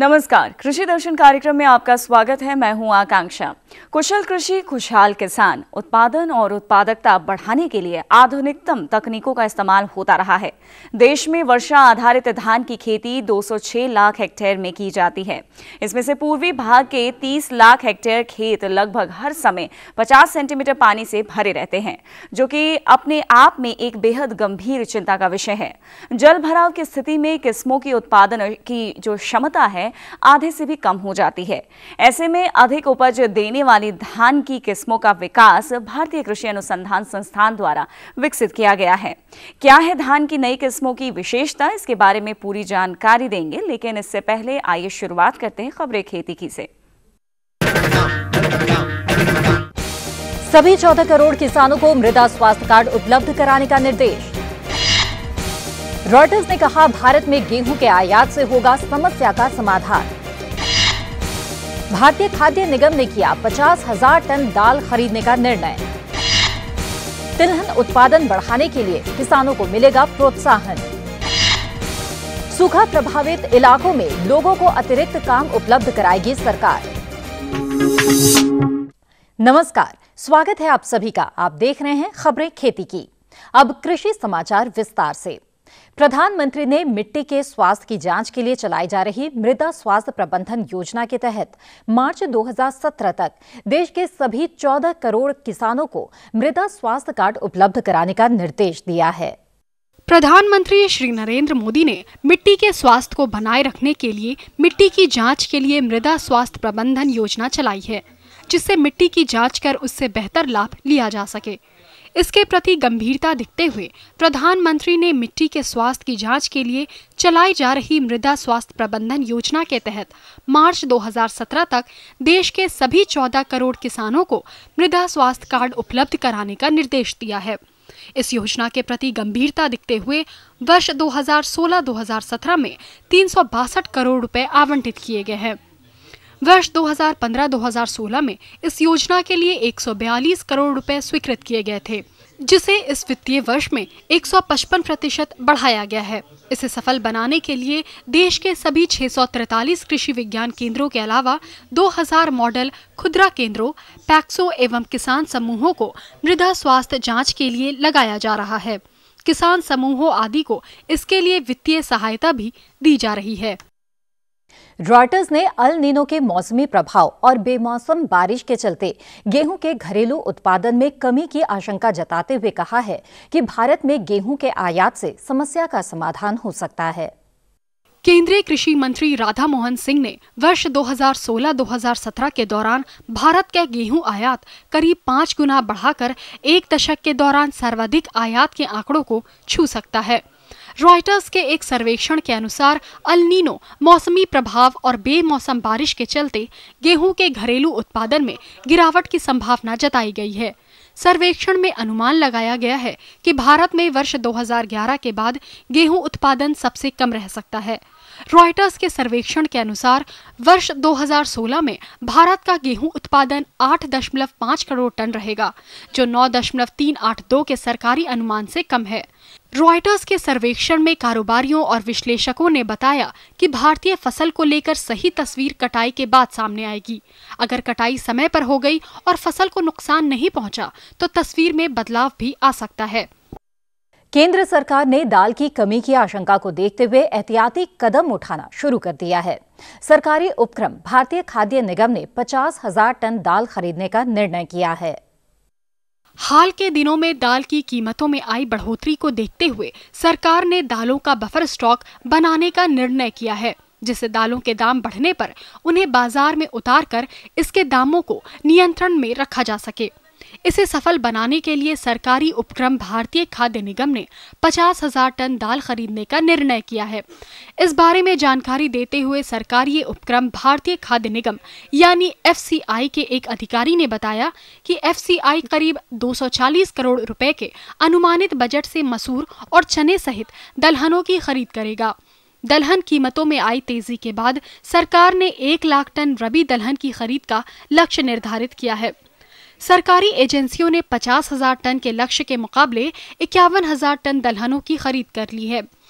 नमस्कार, कृषि दर्शन कार्यक्रम में आपका स्वागत है। मैं हूं आकांक्षा। कुशल कृषि खुशहाल किसान। उत्पादन और उत्पादकता बढ़ाने के लिए आधुनिकतम तकनीकों का इस्तेमाल होता रहा है। देश में वर्षा आधारित धान की खेती 206 लाख हेक्टेयर में की जाती है। इसमें से पूर्वी भाग के 30 लाख हेक्टेयर खेत लगभग हर समय 50 सेंटीमीटर पानी से भरे रहते हैं, जो कि अपने आप में एक बेहद गंभीर चिंता का विषय है। जल भराव की स्थिति में किस्मों की उत्पादन की जो क्षमता है आधे से भी कम हो जाती है। ऐसे में अधिक उपज देने वाली धान की किस्मों का विकास भारतीय कृषि अनुसंधान संस्थान द्वारा विकसित किया गया है। क्या है धान की नई किस्मों की विशेषता, इसके बारे में पूरी जानकारी देंगे, लेकिन इससे पहले आइए शुरुआत करते हैं खबरें खेती की से। सभी 14 करोड़ किसानों को मृदा स्वास्थ्य कार्ड उपलब्ध कराने का निर्देश। रॉयटर्स ने कहा, भारत में गेहूं के आयात से होगा समस्या का समाधान। भारतीय खाद्य निगम ने किया 50,000 टन दाल खरीदने का निर्णय। तिलहन उत्पादन बढ़ाने के लिए किसानों को मिलेगा प्रोत्साहन। सूखा प्रभावित इलाकों में लोगों को अतिरिक्त काम उपलब्ध कराएगी सरकार। नमस्कार, स्वागत है आप सभी का। आप देख रहे हैं खबरें खेती की। अब कृषि समाचार विस्तार से। प्रधानमंत्री ने मिट्टी के स्वास्थ्य की जांच के लिए चलाई जा रही मृदा स्वास्थ्य प्रबंधन योजना के तहत मार्च 2017 तक देश के सभी 14 करोड़ किसानों को मृदा स्वास्थ्य कार्ड उपलब्ध कराने का निर्देश दिया है। प्रधानमंत्री श्री नरेंद्र मोदी ने मिट्टी के स्वास्थ्य को बनाए रखने के लिए मिट्टी की जांच के लिए मृदा स्वास्थ्य प्रबंधन योजना चलाई है, जिससे मिट्टी की जांच कर उससे बेहतर लाभ लिया जा सके। इसके प्रति गंभीरता दिखते हुए प्रधानमंत्री ने मिट्टी के स्वास्थ्य की जांच के लिए चलाई जा रही मृदा स्वास्थ्य प्रबंधन योजना के तहत मार्च 2017 तक देश के सभी 14 करोड़ किसानो62 को मृदा स्वास्थ्य कार्ड उपलब्ध कराने का निर्देश दिया है। इस योजना के प्रति गंभीरता दिखते हुए वर्ष 2016-2017 में 362 करोड़ रुपए आवंटित किए गए हैं। वर्ष 2015-2016 में इस योजना के लिए 142 करोड़ रुपए स्वीकृत किए गए थे, जिसे इस वित्तीय वर्ष में 155% बढ़ाया गया है। इसे सफल बनाने के लिए देश के सभी 643 कृषि विज्ञान केंद्रों के अलावा 2000 मॉडल खुदरा केंद्रों, पैक्सों एवं किसान समूहों को मृदा स्वास्थ्य जाँच के लिए लगाया जा रहा है। किसान समूहों आदि को इसके लिए वित्तीय सहायता भी दी जा रही है। रॉयटर्स ने अल नीनो के मौसमी प्रभाव और बेमौसम बारिश के चलते गेहूं के घरेलू उत्पादन में कमी की आशंका जताते हुए कहा है कि भारत में गेहूं के आयात से समस्या का समाधान हो सकता है। केंद्रीय कृषि मंत्री राधा मोहन सिंह ने वर्ष 2016-2017 के दौरान भारत का गेहूं आयात करीब 5 गुना बढ़ाकर एक दशक के दौरान सर्वाधिक आयात के आंकड़ों को छू सकता है। रॉयटर्स के एक सर्वेक्षण के अनुसार अल नीनो मौसमी प्रभाव और बेमौसम बारिश के चलते गेहूं के घरेलू उत्पादन में गिरावट की संभावना जताई गई है। सर्वेक्षण में अनुमान लगाया गया है कि भारत में वर्ष 2011 के बाद गेहूं उत्पादन सबसे कम रह सकता है। रॉयटर्स के सर्वेक्षण के अनुसार वर्ष 2016 में भारत का गेहूं उत्पादन 8.5 करोड़ टन रहेगा, जो 9.382 के सरकारी अनुमान से कम है। रॉयटर्स के सर्वेक्षण में कारोबारियों और विश्लेषकों ने बताया कि भारतीय फसल को लेकर सही तस्वीर कटाई के बाद सामने आएगी। अगर कटाई समय पर हो गई और फसल को नुकसान नहीं पहुंचा, तो तस्वीर में बदलाव भी आ सकता है। केंद्र सरकार ने दाल की कमी की आशंका को देखते हुए एहतियाती कदम उठाना शुरू कर दिया है। सरकारी उपक्रम भारतीय खाद्य निगम ने 50,000 टन दाल खरीदने का निर्णय किया है। हाल के दिनों में दाल की कीमतों में आई बढ़ोतरी को देखते हुए सरकार ने दालों का बफर स्टॉक बनाने का निर्णय किया है, जिससे दालों के दाम बढ़ने पर उन्हें बाजार में उतारकर इसके दामों को नियंत्रण में रखा जा सके। इसे सफल बनाने के लिए सरकारी उपक्रम भारतीय खाद्य निगम ने 50,000 टन दाल खरीदने का निर्णय किया है। इस बारे में जानकारी देते हुए सरकारी उपक्रम भारतीय खाद्य निगम यानी FCI के एक अधिकारी ने बताया कि FCI करीब 240 करोड़ रुपए के अनुमानित बजट से मसूर और चने सहित दलहनों की खरीद करेगा। दलहन कीमतों में आई तेजी के बाद सरकार ने 1 लाख टन रबी दलहन की खरीद का लक्ष्य निर्धारित किया है। सरकारी एजेंसियों ने 50,000 टन के लक्ष्य के मुकाबले 51,000 टन दलहनों की खरीद कर ली है।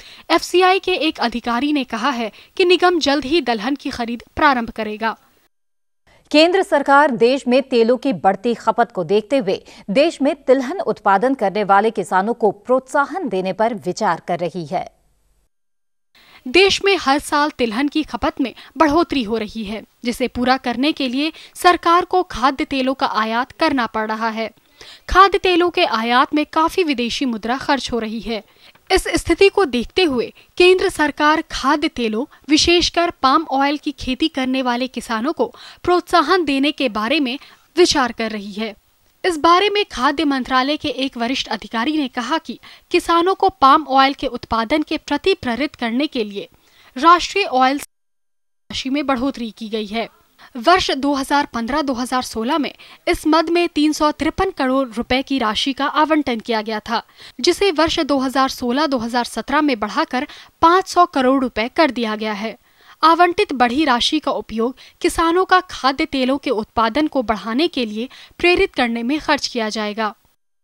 FCI के एक अधिकारी ने कहा है कि निगम जल्द ही दलहन की खरीद प्रारंभ करेगा। केंद्र सरकार देश में तेलों की बढ़ती खपत को देखते हुए देश में तिलहन उत्पादन करने वाले किसानों को प्रोत्साहन देने पर विचार कर रही है। देश में हर साल तिलहन की खपत में बढ़ोतरी हो रही है, जिसे पूरा करने के लिए सरकार को खाद्य तेलों का आयात करना पड़ रहा है। खाद्य तेलों के आयात में काफी विदेशी मुद्रा खर्च हो रही है। इस स्थिति को देखते हुए केंद्र सरकार खाद्य तेलों, विशेषकर पाम ऑयल की खेती करने वाले किसानों को प्रोत्साहन देने के बारे में विचार कर रही है। इस बारे में खाद्य मंत्रालय के एक वरिष्ठ अधिकारी ने कहा कि किसानों को पाम ऑयल के उत्पादन के प्रति प्रेरित करने के लिए राष्ट्रीय ऑयल राशि में बढ़ोतरी की गई है। वर्ष 2015-2016 में इस मद में 353 करोड़ रुपए की राशि का आवंटन किया गया था, जिसे वर्ष 2016-2017 में बढ़ाकर 500 करोड़ रुपए कर दिया गया है। आवंटित बढ़ी राशि का उपयोग किसानों का खाद्य तेलों के उत्पादन को बढ़ाने के लिए प्रेरित करने में खर्च किया जाएगा।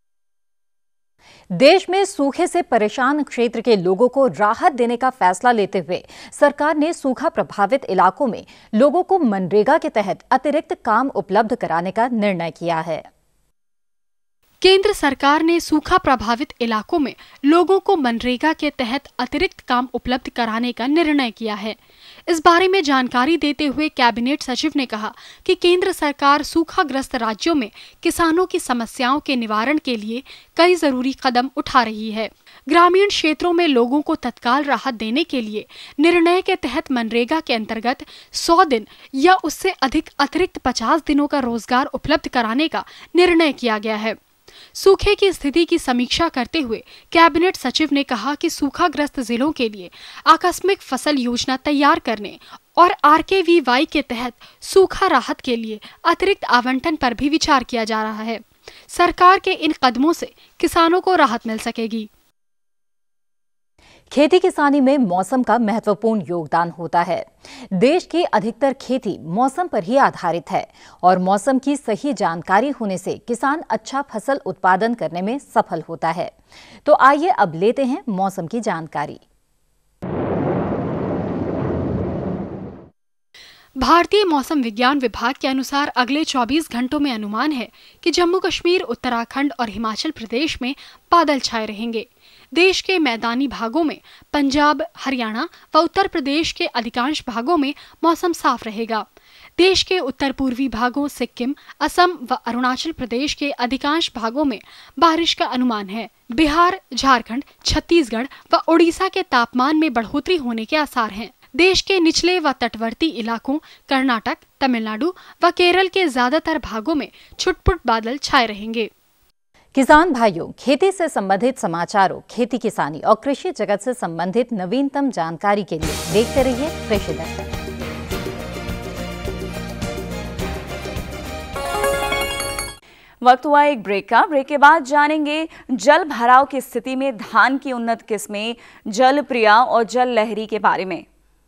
देश में सूखे से परेशान क्षेत्र के लोगों को राहत देने का फैसला लेते हुए सरकार ने सूखा प्रभावित इलाकों में लोगों को मनरेगा के तहत अतिरिक्त काम उपलब्ध कराने का निर्णय किया है। केंद्र सरकार ने सूखा प्रभावित इलाकों में लोगों को मनरेगा के तहत अतिरिक्त काम उपलब्ध कराने का निर्णय किया है। इस बारे में जानकारी देते हुए कैबिनेट सचिव ने कहा कि केंद्र सरकार सूखाग्रस्त राज्यों में किसानों की समस्याओं के निवारण के लिए कई जरूरी कदम उठा रही है। ग्रामीण क्षेत्रों में लोगों को तत्काल राहत देने के लिए निर्णय के तहत मनरेगा के अंतर्गत 100 दिन या उससे अधिक अतिरिक्त 50 दिनों का रोजगार उपलब्ध कराने का निर्णय किया गया है। सूखे की स्थिति की समीक्षा करते हुए कैबिनेट सचिव ने कहा कि सूखाग्रस्त जिलों के लिए आकस्मिक फसल योजना तैयार करने और RKVY के तहत सूखा राहत के लिए अतिरिक्त आवंटन पर भी विचार किया जा रहा है। सरकार के इन कदमों से किसानों को राहत मिल सकेगी। खेती किसानी में मौसम का महत्वपूर्ण योगदान होता है। देश की अधिकतर खेती मौसम पर ही आधारित है और मौसम की सही जानकारी होने से किसान अच्छा फसल उत्पादन करने में सफल होता है। तो आइए अब लेते हैं मौसम की जानकारी। भारतीय मौसम विज्ञान विभाग के अनुसार अगले 24 घंटों में अनुमान है कि जम्मू कश्मीर, उत्तराखंड और हिमाचल प्रदेश में बादल छाए रहेंगे। देश के मैदानी भागों में, पंजाब, हरियाणा व उत्तर प्रदेश के अधिकांश भागों में मौसम साफ रहेगा। देश के उत्तर पूर्वी भागों, सिक्किम, असम व अरुणाचल प्रदेश के अधिकांश भागों में बारिश का अनुमान है। बिहार, झारखंड, छत्तीसगढ़ व ओडिशा के तापमान में बढ़ोतरी होने के आसार हैं। देश के निचले व तटवर्ती इलाकों, कर्नाटक, तमिलनाडु व केरल के ज्यादातर भागों में छुटपुट बादल छाए रहेंगे। किसान भाइयों, खेती से संबंधित समाचारों, खेती किसानी और कृषि जगत से संबंधित नवीनतम जानकारी के लिए देखते रहिए कृषि दर्शन। वक्त हुआ एक ब्रेक का। ब्रेक के बाद जानेंगे जल भराव की स्थिति में धान की उन्नत किस्में जल प्रिया और जल लहरी के बारे में।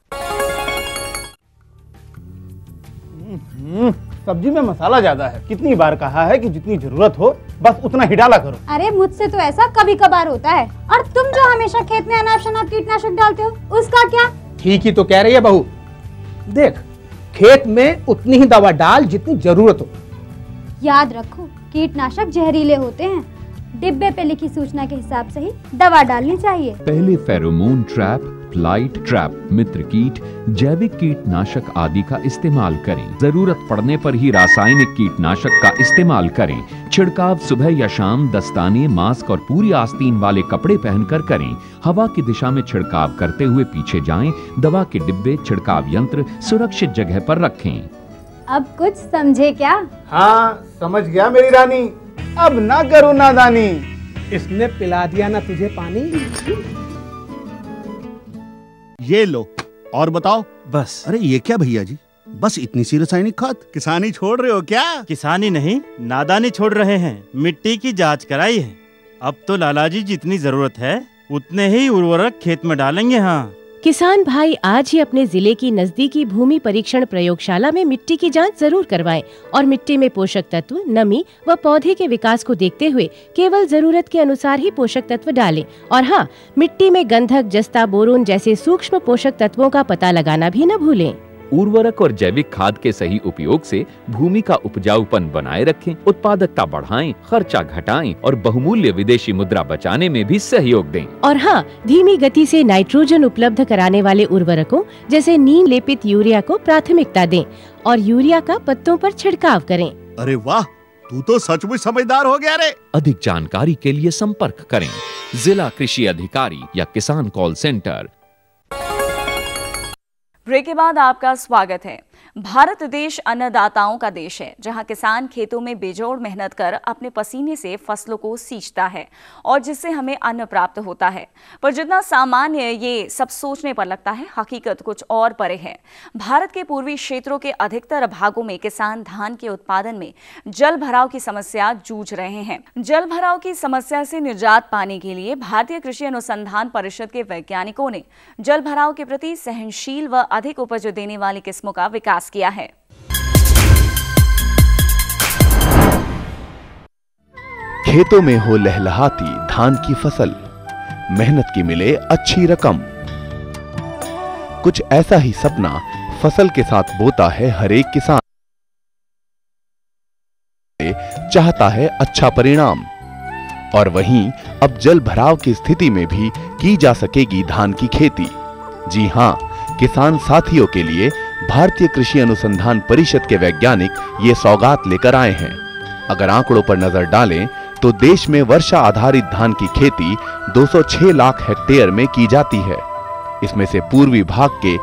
सब्जी में मसाला ज्यादा है। कितनी बार कहा है कि जितनी जरूरत हो बस उतना ही डाला करो। अरे मुझसे तो ऐसा कभी कभार होता है। और तुम जो हमेशा खेत में अनाप शनाप कीटनाशक डालते हो, उसका क्या? ठीक ही तो कह रही है बहू। देख, खेत में उतनी ही दवा डाल जितनी जरूरत हो। याद रखो, कीटनाशक जहरीले होते हैं। डिब्बे पे लिखी सूचना के हिसाब से ही दवा डालनी चाहिए। पहले फेरोमोन ट्रैप, फ्लाइट ट्रैप, मित्र कीट, जैविक कीटनाशक आदि का इस्तेमाल करें। जरूरत पड़ने पर ही रासायनिक कीटनाशक का इस्तेमाल करें। छिड़काव सुबह या शाम दस्ताने, मास्क और पूरी आस्तीन वाले कपड़े पहनकर करें। हवा की दिशा में छिड़काव करते हुए पीछे जाएं। दवा के डिब्बे, छिड़काव यंत्र सुरक्षित जगह पर रखें। अब कुछ समझे क्या? हाँ, समझ गया मेरी रानी। अब ना करो नादानी। इसने पिला दिया ना तुझे पानी। ये लो और बताओ। बस। अरे ये क्या भैया जी, बस इतनी सी रासायनिक खाद? किसानी छोड़ रहे हो क्या? किसानी नहीं, नादानी छोड़ रहे हैं। मिट्टी की जांच कराई है। अब तो लाला जी जितनी जरूरत है उतने ही उर्वरक खेत में डालेंगे। हाँ, किसान भाई आज ही अपने जिले की नजदीकी भूमि परीक्षण प्रयोगशाला में मिट्टी की जांच जरूर करवाएं और मिट्टी में पोषक तत्व, नमी व पौधे के विकास को देखते हुए केवल जरूरत के अनुसार ही पोषक तत्व डालें। और हाँ, मिट्टी में गंधक, जस्ता, बोरोन जैसे सूक्ष्म पोषक तत्वों का पता लगाना भी न भूलें। उर्वरक और जैविक खाद के सही उपयोग से भूमि का उपजाऊपन बनाए रखें, उत्पादकता बढ़ाएं, खर्चा घटाएं और बहुमूल्य विदेशी मुद्रा बचाने में भी सहयोग दें। और हाँ, धीमी गति से नाइट्रोजन उपलब्ध कराने वाले उर्वरकों जैसे नीम लेपित यूरिया को प्राथमिकता दें और यूरिया का पत्तों पर छिड़काव करें। अरे वाह, तू तो सचमुच समझदार हो गया रे। अधिक जानकारी के लिए संपर्क करें जिला कृषि अधिकारी या किसान कॉल सेंटर। ब्रेक के बाद आपका स्वागत है। भारत देश अन्नदाताओं का देश है, जहां किसान खेतों में बेजोड़ मेहनत कर अपने पसीने से फसलों को सींचता है और जिससे हमें अन्न प्राप्त होता है। पर जितना सामान्य ये सब सोचने पर लगता है, हकीकत कुछ और परे है। भारत के पूर्वी क्षेत्रों के अधिकतर भागों में किसान धान के उत्पादन में जल भराव की समस्या जूझ रहे हैं। जल भराव की समस्या से निजात पाने के लिए भारतीय कृषि अनुसंधान परिषद के वैज्ञानिकों ने जल भराव के प्रति सहनशील व अधिक उपज देने वाली किस्मों का विकास किया है। खेतों में हो लहलहाती धान की फसल, मेहनत की मिले अच्छी रकम। कुछ ऐसा ही सपना फसल के साथ बोता है हर एक किसान। चाहता है अच्छा परिणाम। और वहीं अब जल भराव की स्थिति में भी की जा सकेगी धान की खेती। जी हां, किसान साथियों के लिए भारतीय कृषि अनुसंधान परिषद के वैज्ञानिक ये सौगात लेकर आए हैं। अगर आंकड़ों पर नजर डालें तो देश में वर्षा आधारित धान की खेती 206 लाख हेक्टेयर में की जाती है। इसमें से पूर्वी भाग के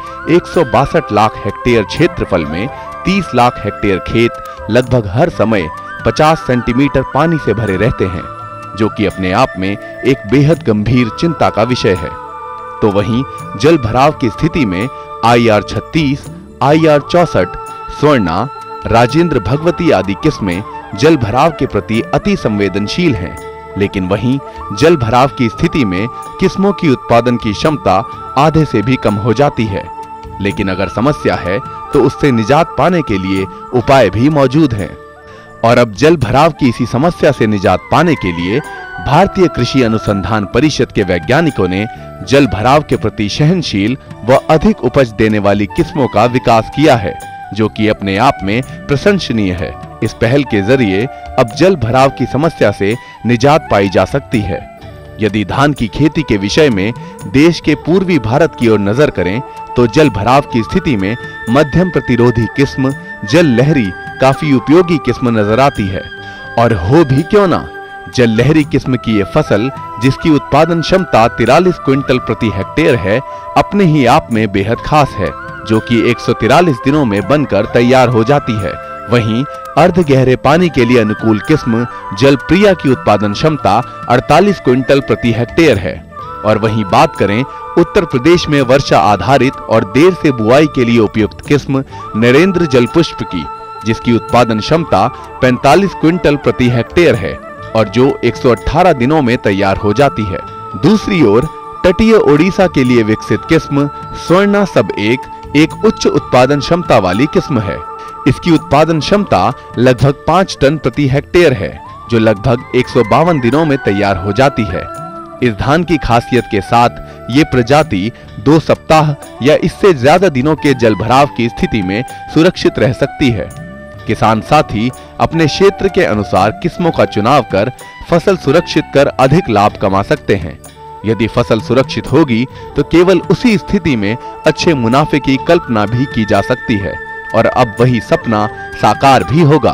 162 लाख हेक्टेयर क्षेत्रफल में 30 लाख हेक्टेयर खेत लगभग हर समय 50 सेंटीमीटर पानी से भरे रहते हैं, जो कि अपने आप में एक बेहद गंभीर चिंता का विषय है। तो वहीं जल भराव की स्थिति में IR 36, IR 64, स्वर्णा, राजेंद्र भगवती आदि किस्में जल भराव के प्रति अति संवेदनशील हैं। लेकिन वहीं जल भराव की स्थिति में किस्मों की उत्पादन की क्षमता आधे से भी कम हो जाती है। लेकिन अगर समस्या है तो उससे निजात पाने के लिए उपाय भी मौजूद हैं। और अब जल भराव की इसी समस्या से निजात पाने के लिए भारतीय कृषि अनुसंधान परिषद के वैज्ञानिकों ने जल भराव के प्रति सहनशील व अधिक उपज देने वाली किस्मों का विकास किया है, जो कि अपने आप में प्रशंसनीय है। इस पहल के जरिए अब जल भराव की समस्या से निजात पाई जा सकती है। यदि धान की खेती के विषय में देश के पूर्वी भारत की ओर नजर करें तो जल भराव की स्थिति में मध्यम प्रतिरोधी किस्म जल लहरी काफी उपयोगी किस्म नजर आती है। और हो भी क्यों ना, जल लहरी किस्म की ये फसल, जिसकी उत्पादन क्षमता 43 क्विंटल प्रति हेक्टेयर है, अपने ही आप में बेहद खास है, जो कि 143 दिनों में बनकर तैयार हो जाती है। वहीं अर्ध गहरे पानी के लिए अनुकूल किस्म जल प्रिया की उत्पादन क्षमता 48 क्विंटल प्रति हेक्टेयर है। और वहीं बात करें उत्तर प्रदेश में वर्षा आधारित और देर से बुआई के लिए उपयुक्त किस्म नरेंद्र जल पुष्प की, जिसकी उत्पादन क्षमता 45 क्विंटल प्रति हेक्टेयर है और जो 118 दिनों में तैयार हो जाती है। दूसरी ओर तटीय ओडिशा के लिए विकसित किस्म स्वर्णा सब एक उच्च उत्पादन क्षमता वाली किस्म है। इसकी उत्पादन क्षमता लगभग 5 टन प्रति हेक्टेयर है, जो लगभग 152 दिनों में तैयार हो जाती है। इस धान की खासियत के साथ ये प्रजाति 2 सप्ताह या इससे ज्यादा दिनों के जल भराव की स्थिति में सुरक्षित रह सकती है। किसान साथी अपने क्षेत्र के अनुसार किस्मों का चुनाव कर फसल सुरक्षित कर अधिक लाभ कमा सकते हैं। यदि फसल सुरक्षित होगी तो केवल उसी स्थिति में अच्छे मुनाफे की कल्पना भी की जा सकती है और अब वही सपना साकार भी होगा।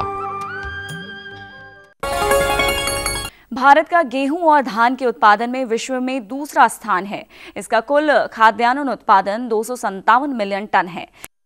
भारत का गेहूं और धान के उत्पादन में विश्व में दूसरा स्थान है। इसका कुल खाद्यान्न उत्पादन 257 मिलियन टन है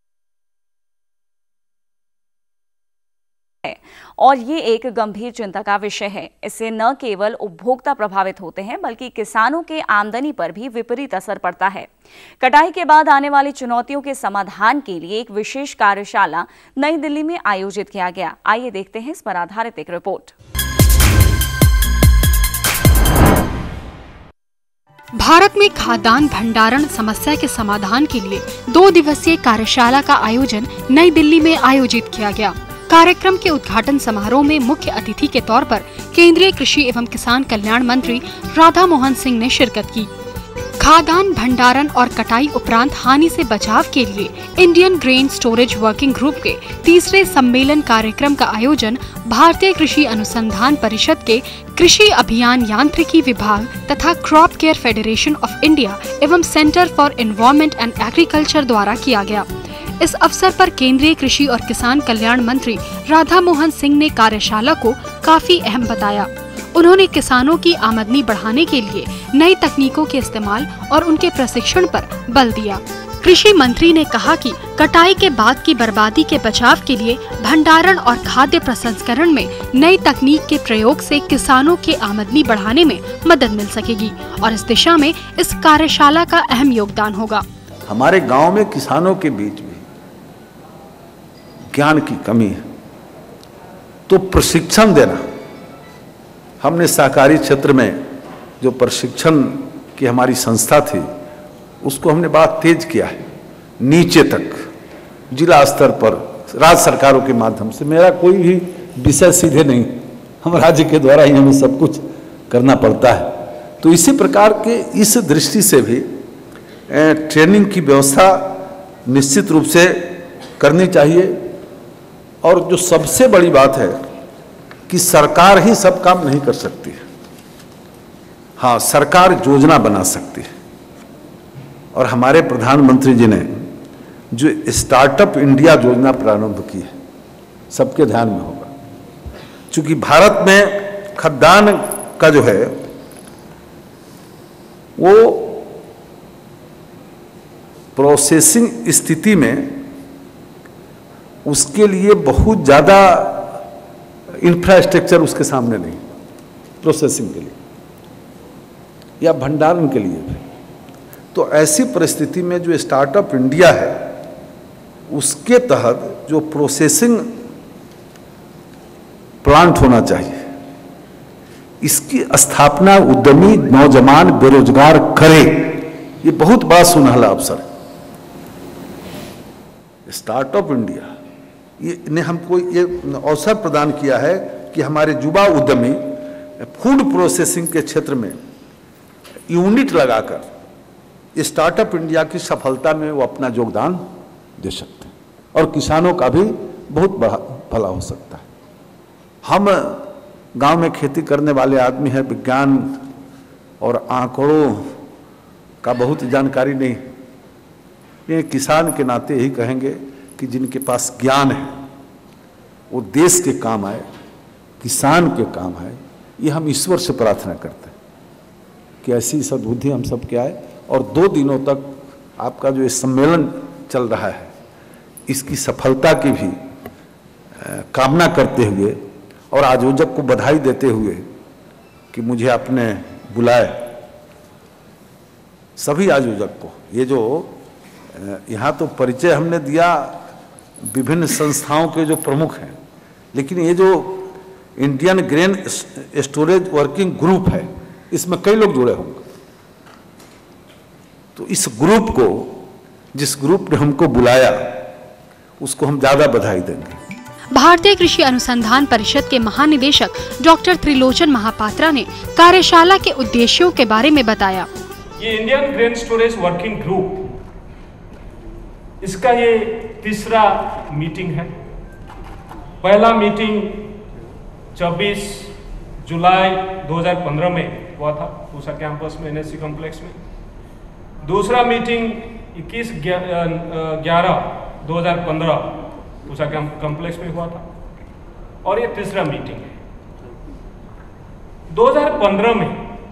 और ये एक गंभीर चिंता का विषय है। इससे न केवल उपभोक्ता प्रभावित होते हैं बल्कि किसानों के आमदनी पर भी विपरीत असर पड़ता है। कटाई के बाद आने वाली चुनौतियों के समाधान के लिए एक विशेष कार्यशाला नई दिल्ली में आयोजित किया गया। आइए देखते हैं इस पर आधारित एक रिपोर्ट। भारत में खाद्यान्न भंडारण समस्या के समाधान के लिए 2 दिवसीय कार्यशाला का आयोजन नई दिल्ली में आयोजित किया गया। कार्यक्रम के उद्घाटन समारोह में मुख्य अतिथि के तौर पर केंद्रीय कृषि एवं किसान कल्याण मंत्री राधा मोहन सिंह ने शिरकत की। खाद्यान्न भंडारण और कटाई उपरांत हानि से बचाव के लिए Indian grain storage working group के तीसरे सम्मेलन कार्यक्रम का आयोजन भारतीय कृषि अनुसंधान परिषद के कृषि अभियान यांत्रिकी विभाग तथा crop care federation of India एवं centre for environment and agriculture द्वारा किया गया। इस अवसर पर केंद्रीय कृषि और किसान कल्याण मंत्री राधा मोहन सिंह ने कार्यशाला को काफी अहम बताया। उन्होंने किसानों की आमदनी बढ़ाने के लिए नई तकनीकों के इस्तेमाल और उनके प्रशिक्षण पर बल दिया। कृषि मंत्री ने कहा कि कटाई के बाद की बर्बादी के बचाव के लिए भंडारण और खाद्य प्रसंस्करण में नई तकनीक के प्रयोग से किसानों के आमदनी बढ़ाने में मदद मिल सकेगी और इस दिशा में इस कार्यशाला का अहम योगदान होगा। हमारे गांव में किसानों के बीच में ज्ञान की कमी है, तो प्रशिक्षण देना, हमने सहकारी क्षेत्र में जो प्रशिक्षण की हमारी संस्था थी उसको हमने बड़ा तेज किया है, नीचे तक जिला स्तर पर राज्य सरकारों के माध्यम से। मेरा कोई भी विषय सीधे नहीं, हम राज्य के द्वारा ही हमें सब कुछ करना पड़ता है। तो इसी प्रकार के इस दृष्टि से भी ट्रेनिंग की व्यवस्था निश्चित रूप से करनी चाहिए। और जो सबसे बड़ी बात है कि सरकार ही सब काम नहीं कर सकती है, हाँ सरकार योजना बना सकती है। और हमारे प्रधानमंत्री जी ने जो स्टार्टअप इंडिया योजना प्रारंभ की है, सबके ध्यान में होगा, क्योंकि भारत में खाद्यान्न का जो है वो प्रोसेसिंग स्थिति में उसके लिए बहुत ज़्यादा इंफ्रास्ट्रक्चर उसके सामने नहीं, प्रोसेसिंग के लिए या भंडारण के लिए भी। तो ऐसी परिस्थिति में जो स्टार्टअप इंडिया है उसके तहत जो प्रोसेसिंग प्लांट होना चाहिए, इसकी स्थापना उद्यमी नौजवान बेरोजगार करे, ये बहुत बड़ा सुनहला अवसर है। स्टार्टअप इंडिया ये ने हमको ये अवसर प्रदान किया है कि हमारे युवा उद्यमी फूड प्रोसेसिंग के क्षेत्र में यूनिट लगाकर स्टार्टअप इंडिया की सफलता में वो अपना योगदान दे सकते हैं और किसानों का भी बहुत बड़ा भला हो सकता है। हम गांव में खेती करने वाले आदमी हैं, विज्ञान और आंकड़ों का बहुत जानकारी नहीं, ये किसान के नाते यही कहेंगे कि जिनके पास ज्ञान है वो देश के काम आए, किसान के काम आए। ये हम ईश्वर से प्रार्थना करते हैं कि ऐसी सद्बुद्धि हम सब के आए। और 2 दिनों तक आपका जो ये सम्मेलन चल रहा है इसकी सफलता की भी कामना करते हुए और आयोजक को बधाई देते हुए कि मुझे आपने बुलाए, सभी आयोजक को। ये जो यहाँ तो परिचय हमने दिया विभिन्न संस्थाओं के जो प्रमुख हैं, लेकिन ये जो Indian grain storage working group है इसमें कई लोग जुड़े होंगे। तो इस ग्रुप को, जिस ग्रुप ने हमको बुलाया उसको हम ज्यादा बधाई देंगे। भारतीय कृषि अनुसंधान परिषद के महानिदेशक डॉक्टर त्रिलोचन महापात्रा ने कार्यशाला के उद्देश्यों के बारे में बताया। ये Indian grain storage working group, इसका ये तीसरा मीटिंग है। पहला मीटिंग 24 जुलाई 2015 में हुआ था पूसा कैंपस में, एनएससी कॉम्प्लेक्स में। दूसरा मीटिंग 21/11/2015 पूसा कॉम्प्लेक्स में हुआ था और ये तीसरा मीटिंग है। 2015 में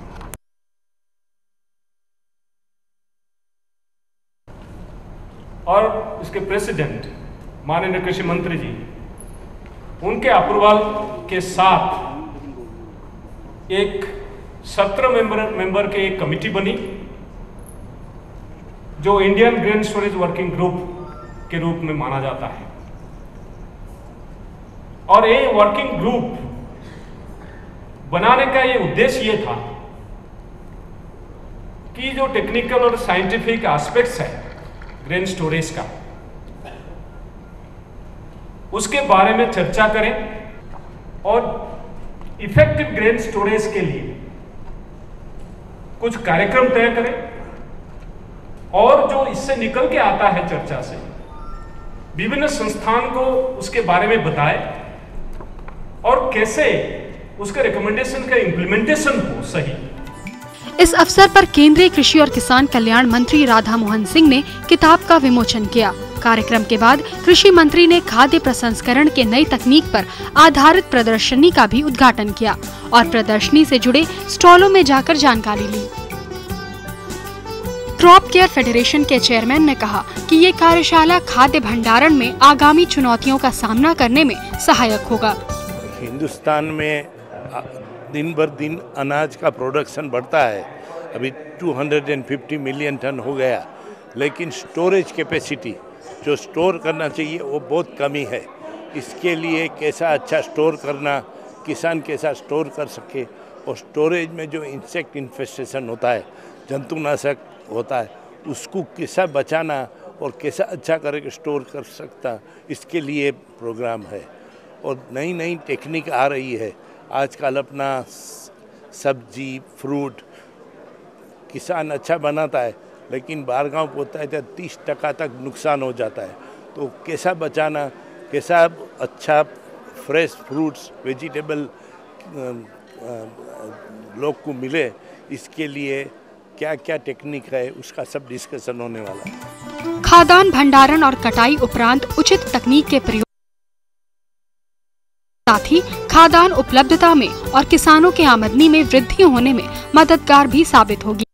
और इसके प्रेसिडेंट माननीय कृषि मंत्री जी, उनके अप्रूवल के साथ एक 17 मेंबर के एक कमिटी बनी जो Indian grain storage working group के रूप में माना जाता है। और ये वर्किंग ग्रुप बनाने का ये उद्देश्य ये था कि जो टेक्निकल और साइंटिफिक एस्पेक्ट्स है ग्रेन स्टोरेज का, उसके बारे में चर्चा करें और इफेक्टिव ग्रेन स्टोरेज के लिए कुछ कार्यक्रम तय करें और जो इससे निकल के आता है चर्चा से विभिन्न संस्थान को उसके बारे में बताए और कैसे उसके रिकमेंडेशन का इम्प्लीमेंटेशन हो सही। इस अवसर पर केंद्रीय कृषि और किसान कल्याण मंत्री राधा मोहन सिंह ने किताब का विमोचन किया। कार्यक्रम के बाद कृषि मंत्री ने खाद्य प्रसंस्करण के नई तकनीक पर आधारित प्रदर्शनी का भी उद्घाटन किया और प्रदर्शनी से जुड़े स्टॉलों में जाकर जानकारी ली। क्रॉप केयर फेडरेशन के चेयरमैन ने कहा कि ये कार्यशाला खाद्य भंडारण में आगामी चुनौतियों का सामना करने में सहायक होगा। हिंदुस्तान में दिन भर दिन अनाज का प्रोडक्शन बढ़ता है, अभी 250 मिलियन टन हो गया, लेकिन स्टोरेज कैपेसिटी जो स्टोर करना चाहिए वो बहुत कमी है। इसके लिए कैसा अच्छा स्टोर करना, किसान कैसा स्टोर कर सके, और स्टोरेज में जो इंसेक्ट इन्फेस्टेशन होता है, जंतुनाशक होता है, उसको कैसा बचाना और कैसा अच्छा करके स्टोर कर सकता, इसके लिए प्रोग्राम है। और नई नई टेक्निक आ रही है आजकल। अपना सब्जी फ्रूट किसान अच्छा बनाता है, लेकिन बाहर गाँव पहुँचता है तो 30% तक नुकसान हो जाता है। तो कैसा बचाना, कैसा अच्छा फ्रेश फ्रूट्स वेजिटेबल लोग को मिले, इसके लिए क्या क्या टेक्निक है उसका सब डिस्कशन होने वाला है। खाद्यान्न भंडारण और कटाई उपरांत उचित तकनीक के प्रयोग साथ ही खाद्यान्न उपलब्धता में और किसानों के आमदनी में वृद्धि होने में मददगार भी साबित होगी।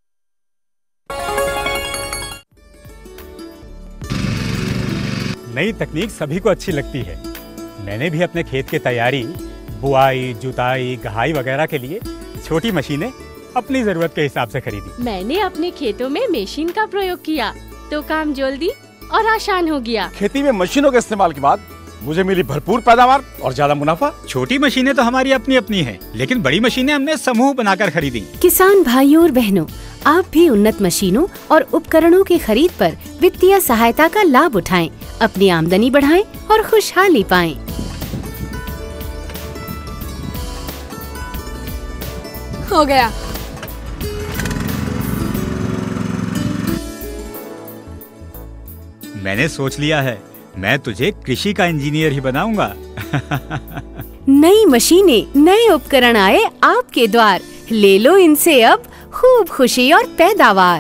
नई तकनीक सभी को अच्छी लगती है। मैंने भी अपने खेत की तैयारी, बुआई, जुताई, गहाई वगैरह के लिए छोटी मशीनें अपनी जरूरत के हिसाब से खरीदी। मैंने अपने खेतों में मशीन का प्रयोग किया तो काम जल्दी और आसान हो गया। खेती में मशीनों के इस्तेमाल के बाद मुझे मिली भरपूर पैदावार और ज्यादा मुनाफा। छोटी मशीनें तो हमारी अपनी अपनी हैं, लेकिन बड़ी मशीनें हमने समूह बनाकर खरीदी। किसान भाइयों और बहनों, आप भी उन्नत मशीनों और उपकरणों की खरीद पर वित्तीय सहायता का लाभ उठाएं, अपनी आमदनी बढ़ाएं और खुशहाली पाएं। हो गया। मैंने सोच लिया है, मैं तुझे कृषि का इंजीनियर ही बनाऊंगा। नई मशीनें, नए उपकरण आए आपके द्वार, ले लो इनसे अब खूब खुशी और पैदावार।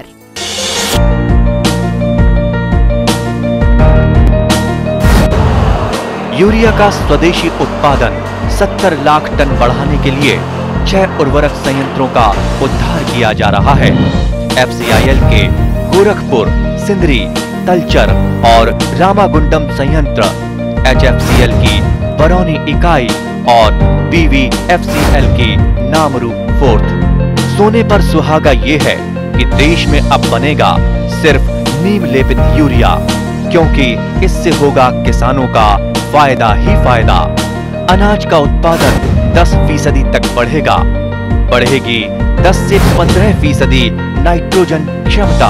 यूरिया का स्वदेशी उत्पादन 70 लाख टन बढ़ाने के लिए 6 उर्वरक संयंत्रों का उद्धार किया जा रहा है। FCIL के गोरखपुर, सिंदरी, तलचर और रामागुंडम संयंत्र, HFCL की बरौनी इकाई और BVFCL की नामरू फोर्थ। सोने पर सुहागा ये है कि देश में अब बनेगा सिर्फ नीम लेपित यूरिया, क्योंकि इससे होगा किसानों का फायदा ही फायदा। अनाज का उत्पादन 10% तक बढ़ेगा, बढ़ेगी 10 से 15% नाइट्रोजन क्षमता।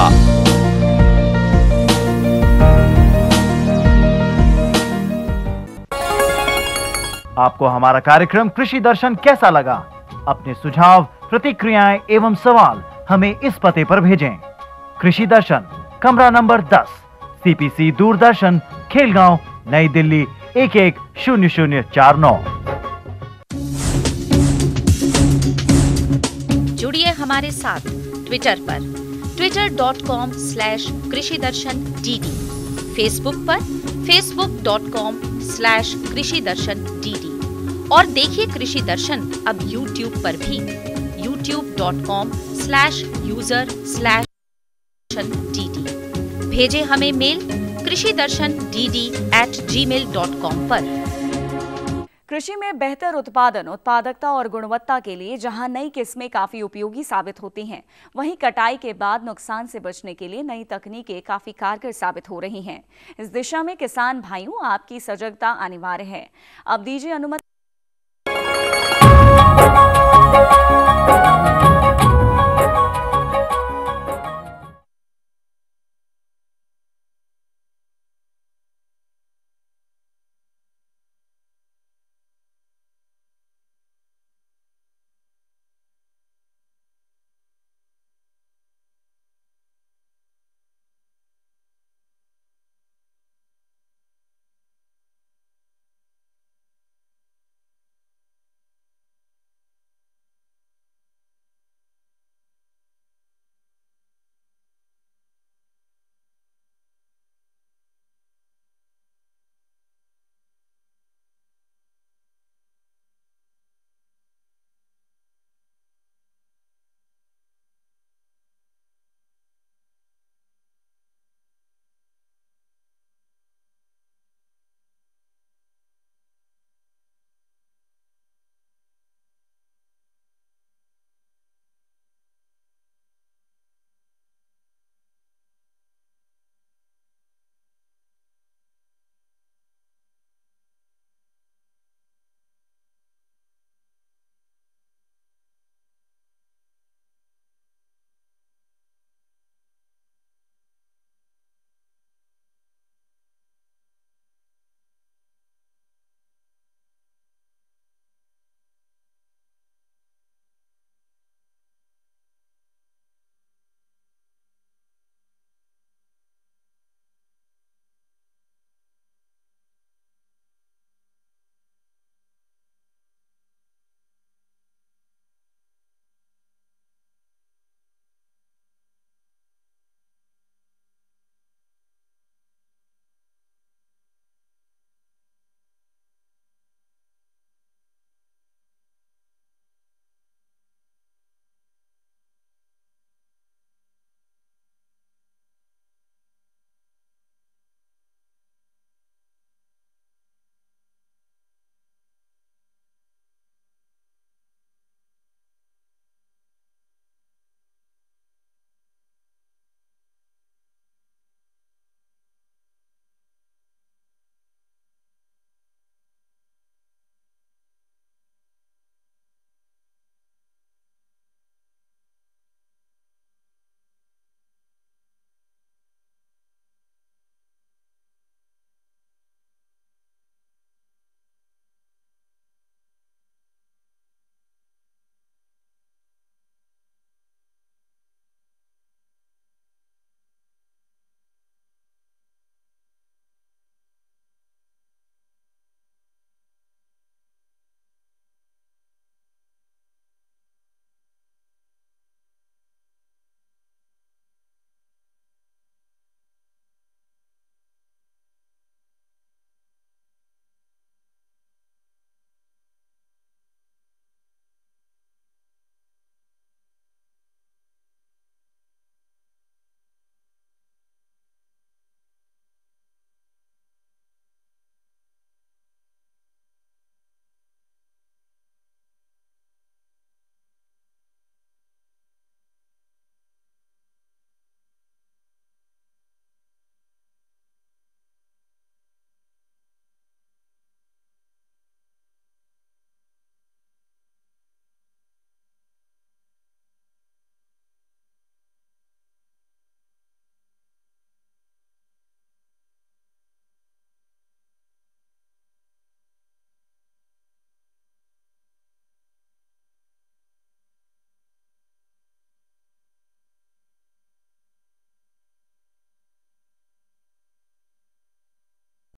आपको हमारा कार्यक्रम कृषि दर्शन कैसा लगा? अपने सुझाव, प्रतिक्रियाएं एवं सवाल हमें इस पते पर भेजें। कृषि दर्शन, कमरा नंबर 10, CPC दूरदर्शन, खेलगांव, नई दिल्ली 110049। जुड़िए हमारे साथ ट्विटर पर twitter.com/कृषिदर्शन-dd, फेसबुक पर facebook.com/कृषिदर्शन-dd और देखिए कृषि दर्शन अब YouTube पर भी youtube.com/user/dd। भेजे हमें मेल कृषिदर्शन-dd@gmail.com पर। कृषि में बेहतर उत्पादन, उत्पादकता और गुणवत्ता के लिए जहां नई किस्में काफी उपयोगी साबित होती हैं, वहीं कटाई के बाद नुकसान से बचने के लिए नई तकनीकें काफी कारगर साबित हो रही हैं। इस दिशा में किसान भाइयों, आपकी सजगता अनिवार्य है। अब दीजिए अनुमति।